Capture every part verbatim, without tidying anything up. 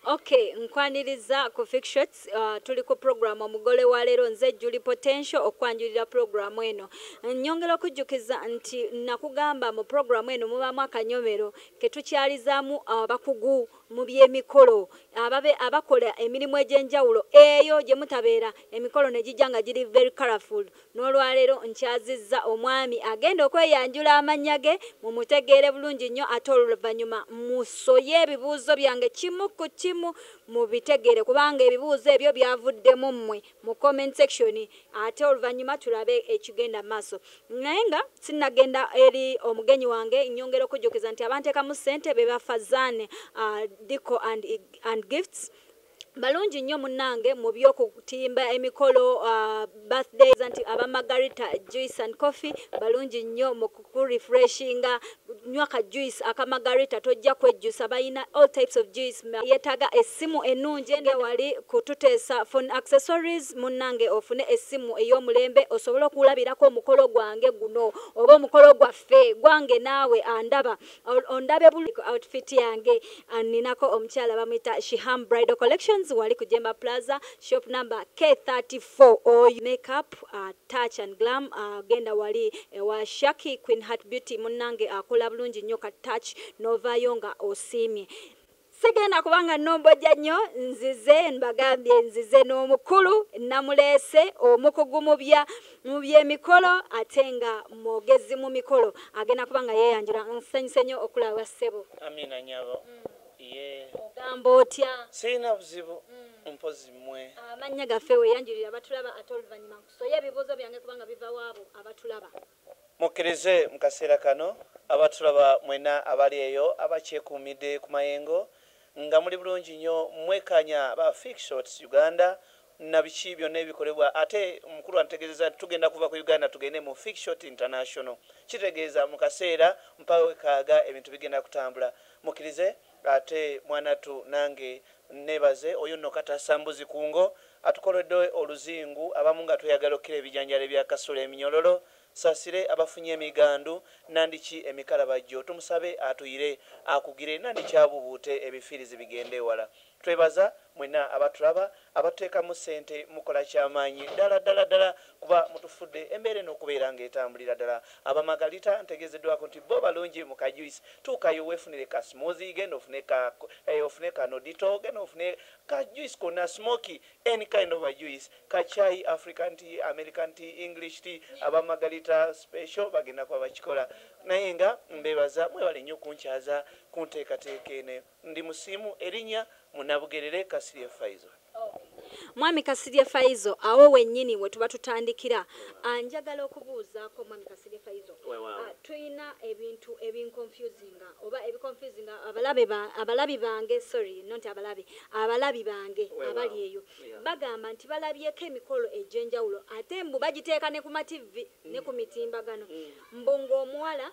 Okay, nkwaniriza ku Fix Shots uh, tuli ku program Mugole wa leero nze Julie Potential okwanjulira program eno. Nyongera okujjukiza nti nakugamba mu program eno mubamu akanyomero ketukyalizaamu abakugu mu by'emikolo ababe abakola emirimu egy'enjawulo eyo gye mutabeera emikolo ne gijjanga giri very colorful. N'olwaleero nkyazizza omwami agenda okweyanjula amannya ge mu mutegeere bulungi nnyo ate oluvannyuma musoye ebibuuzo byange kimu ku kimu mu bitegeere kubanga ebibuuzo ebyo byavuddemu mmwe mu comment section ate oluvannyuma tulabe ekigenda maaso. Naye nga sinnagenda eri omugenyi wange nnyongera okujjukiza nti abanteekamu ssente be bafazane uh, Deco and, and Gifts balungi nnyo munnange mu by'okutimba emikolo uh, birthdays anti aba Margarita juice and coffee balungi nnyo mu kurefreshinga nywaka juice aka Margarita tojja kwejjusa bayina all types of juice yetaga essimu ennungi ende wali kututeesa phone accessories munnange ofune essimu ey'omulembe osobola okulabirako omukolo gwange guno oba omukolo gwaffe gwange naawe andaba ondabe buli outfit yange ninako omukyala bamwita Shiham Bridal Collection wali kujemba plaza shop number K thirty-four or makeup uh, touch and glam uh, genda wali uh, wa Shaki Queen Heart Beauty munnange akola uh, bulungi nnyo ka touch novayo nga osimye sigenda kubanga nombojja nnyo nzize mbagambye nzize n'omukulu namulese omukugu mu bya mu by'emikolo ate nga mwogezi mu mikolo agenda kubanga yeyanjula nsanyuse nnyo okulaba ssebo. Amina nyabo. Mm. Ye ogamba otya sina buzibu mm. mpozi mmwe amannya gaffe weyanjulira abatulaba ate oluvannyuma nkusoye ebibuuzo byange kubanga biva waabo abatulaba mukkirize mu kaseera kano abatulaba mwena abali eyo abakyekuumidde ku mayengo nga muli bulungi nnyo mwekanya ba Fix Shots Uganda na biki byonna ebikolebwa ate omukulu antegeeza tugenda kuva ku Uganda tugende mu Fix Shot International kitegeeza mu kaseera mpawe kaaga ebintu bigenda kutambula mukkirize ate mwanatu nange nebaze oyo nno katasambuzi kungo atukoledde oluzingu abamu nga tuyagala okkira ebijanjalo bya kasula eminyololo sasire abafunye emigandu nandiki emikalabajjo tumusabe atuyire akugire nandiki abubuute ebifiirizi bigende wala twebaza mwena abatulaba abateekamu ssente mukola kyamaanyi ddala ddala ddala kuba mutufudde embeera n'okubeera ng'etambulira ddala abamagalita ntegeezeddwako nti bo balungi mu kajuice tuukayo weefunire ka smoothie genda ofune ka eh, ofune ka nodito genda ofune ka juice konna smoky any kind of a juice ka chai African tea American tea English tea abamagalita special bagenda kuba bakikola naye nga mbebaza mwebale nnyo kunkyaza kunteekateeka ene ndi musimu erinnya munabugerere Kasirye Faizo. Oh. Mwami Kasirye Faizo awo wennyini we tuba tutandikira anjagala okubuuzaako mwami Kasirye Faizo well, well. uh, tuyina ebintu ebinconfusinga oba ebiconfusinga abalabe ba, abalabi bange sorry not abalabe abalabi bange well, abali eyo well. yeah. bagamba nti balabyeko emikolo egy'enjawulo ate mbu bagiteeka ne ku mativi mm. ne ku mitimbagano mm. mbongo omuwala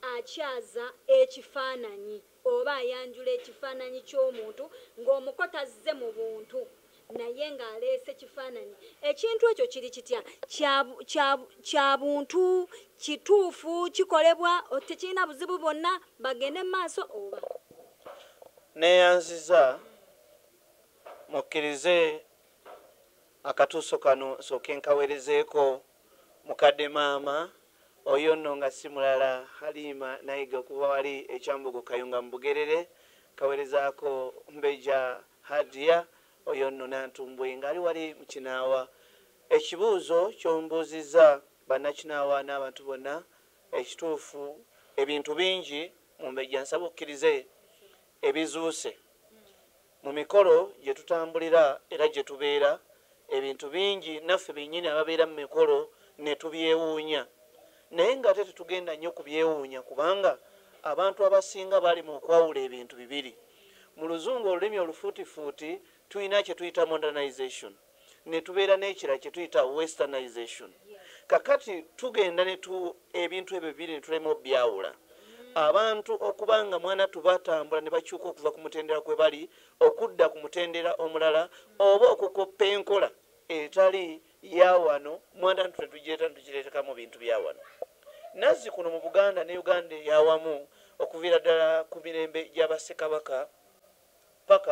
akyaza ekifaananyi oba ayanjula ekifaananyi ky'omuntu ng'omukota azze mu buntu naye ng'aleese kifaananyi ekintu ekyo kiri kitya kya buntu kituufu kikolebwa tekirina buzibu bwonna bagende mu maaso oba neyanziza mukkirize akatuuso kano sooke nkaweerezeeko mukadde maama oyo nno nga si mulala Halima nayiga kuba wali ekyambugo Kayunga mu Bugerere kaweerezaako Mbeja Hadia oyo nno nantumbwe ngaali wali mu Kinaawa ekibuuzo kyombuuzizza bannakinaawa n'abantu bonna ekituufu ebintu bingi mu Mbeja nsaba okkirize ebizuuse mu mikolo gye tutambulira era gye tubeera ebintu bingi naffe bennyini ababeera mu mikolo ne tubyewuunya naye nga ate tetugenda nnyo kubyewuunya kubanga abantu abasinga bali mu okwawula ebintu bibiri mu luzungu olulimi olufuutifuuti tulina kye tuyita modernization ne tubeera n'ekira kye tuyita westernization kakati tugenda ne tu ebintu ebyo bibiri ne tulema obyawula abantu okubanga mwana tubatambula ne bakyuka okuva ku mutendera kwe bali okudda ku mutendera omulala oba okukoppa enkola etali ya wano mwana ntitugireta ntitugireeteka mu bintu bya wano nazzi kuno mu Buganda ne Uganda yawamu okuviira ddala ku mirembe gy'Abassekabaka paka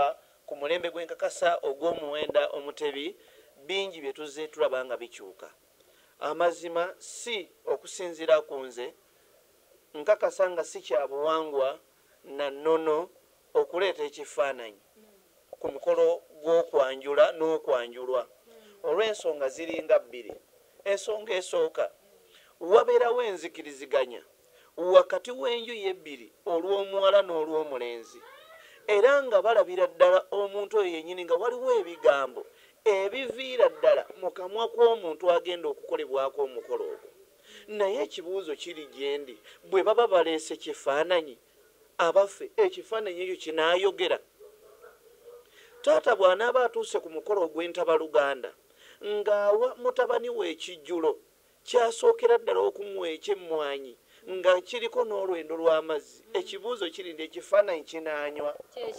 ku mulembe gw'enkakasa ogw'omuwenda omutebi bingi bye tuzze tulaba nga bikyuka. Amazima si okusinziira ku nze nkakasa nga si kya buwangwa na nnono okuleeta ekifaananyi ku mukolo gw'okwanjula n'okwanjulwa olw'ensonga ziringa bbiri. Ensonga esooka wabeerawo enzikiriziganya wakati w'enjuyi ebbiri olw'omuwala n'olw'omulenzi era nga balabira ddala omuntu oyo yennyini nga waliwo ebigambo ebiviira ddala mu kamwa kw'omuntu agenda okukolebwako omukolo ogwo. Naye ekibuuzo kiri gye ndi bwe baba baleese kifaananyi abaffe ekifaananyi ekyo kinaayogera. Taata bw'anaaba atuuse ku mukolo ogw'entabaluganda ng'awa mutabani we ekijjulo kyasookera ddala okumuwa ekyemmwanyi nga kiriko n'olwendo lw'amazzi, ekibuuzo kiri ndi ekifaananyi kinaanywa.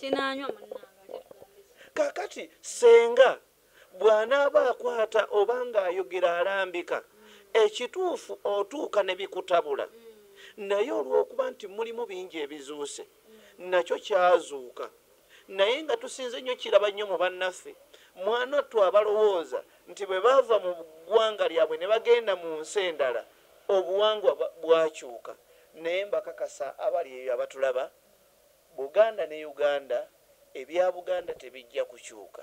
Kaakati senga bw'anaaba akwata oba ng'ayogera alambika ekituufu otuuka ne bikutabula, naye olw'okuba nti mulimu bingi ebizuuse nakyo kyazuuka. Naye nga tusinze nnyo kiraba nnyo mu bannaffe mwana ttu abalowooza nti bwe baava mu ggwanga lyabwe ne bagenda mu nsi endala obuwangwa bwakyuka. Naye mbakakasa abali eyo abatulaba, Buganda ne Uganda ebya Buganda tebijja kukyuka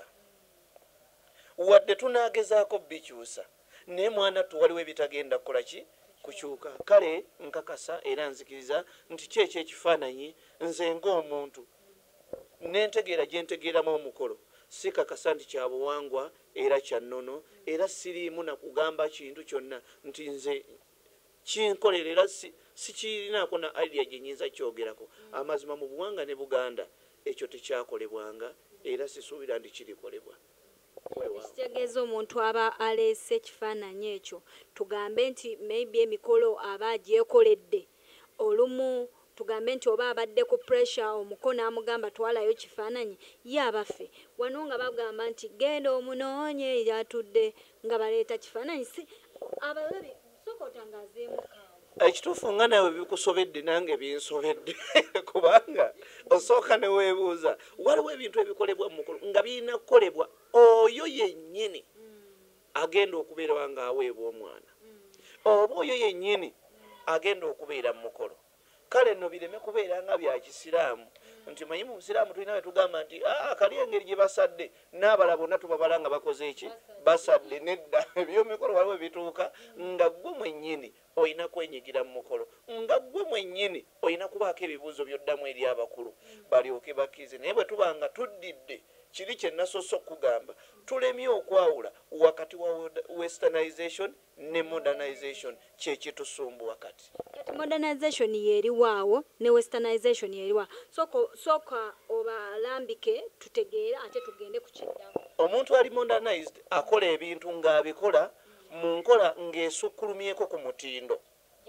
wadde tunaagezaako bikyusa, naye mwana ttu waliwo ebitagenda kukola ki kukyuka. Kale nkakasa era nzikiriza nti kyekyo ekifaananyi nze ng'omuntu nentegeera gye ntegeeramu omukolo si kakasa nti kya buwangwa era kya nnono era siriimu na kugamba kintu kyonna nti nze kinkolera era sikirinaako na idea gye nnyinza kyogerako. Amazima mu buwanga ne Buganda ekyo tekyakolebwanga era sisuubira nti kirikolebwa. Ekitegeeza omuntu aba aleese ekifaananyi ekyo tugambe nti maybe emikolo aba agyekoledde olumu tugambe nti oba abadde ku pressure omukono amugamba twalayo kifaananyi ye abaffe wano nga bagamba nti genda omunoonye yatudde nga baleeta kifaananyi si abalabi sooka otangazeemu kaawo. Ekituufu nga nawe bikusobedde nange binsobedde kubanga osooka ne weebuuza waliwo ebintu ebikolebwa mu mukolo nga birina kukolebwa oyo yennyini agenda okubeera nga aweebwa omwana oba oyo yennyini agenda okubeera mu mukolo. Kale nno bireme kubeera nga bya kisiraamu nti manyi mu busiraamu tulina bwe tugamba nti kali engeri gye basadde n'abala bonna tubabala nga bakoze eki basadde. Nedda ebyomukolo waliwo bituuka nga ggwe mwennyini olina kwenyigira mu mukolo, nga ggwe mwennyini olina kubaako ebibuuzo by'oddamu eri abakulu balyoke bakkirize. Naye bwe tuba nga tuddidde kiri kye nasoose okugamba tulemye okwawula wakati wa westernization ne modernization kyekitusumbuwa kati. Kati modernization yeriwaawo ne westernization yeriwaawo sooka obalambike tutegeera ate tugende ku kiddamu. Omuntu ali modernized akola ebintu ng'abikola mu nkola ng'esukkulumyeko ku mutindo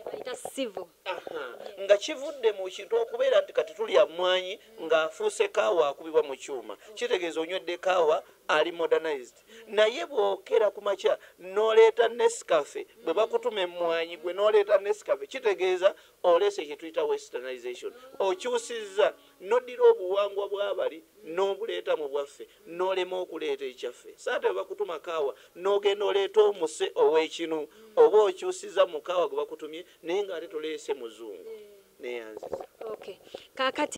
nga kivudde mu kintu okubeera nti kati tulya mmwanyi ng'afuuse kaawa akubibwa mu kyuma kitegeeza onywedde kaawa ali modernized. Naye bw'okera ku makya n'oleeta Nescafe bwe bakutuma emmwanyi gwe n'oleeta Nescafe kitegeeza oleese kye tuyita westernization. Okyusizza n'oddira obuwangwa bw'abali n'obuleeta mu bwaffe n'olema okuleeta ekyaffe. Saate bwe bakutuma kaawa n'ogenda oleeta omuse ow'ekinu oba okyusizza mu kaawa gwe bakutumye naye ng'ate toleese muzungu neyanziza. Okay. Kaakati